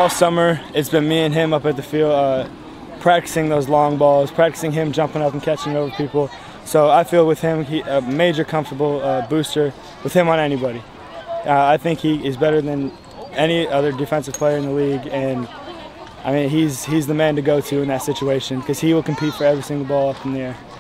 all summer, it's been me and him up at the field practicing those long balls, practicing him jumping up and catching over people. So I feel with him, a major comfortable booster with him on anybody. I think he is better than any other defensive player in the league, and I mean he's the man to go to in that situation because he will compete for every single ball up in the air.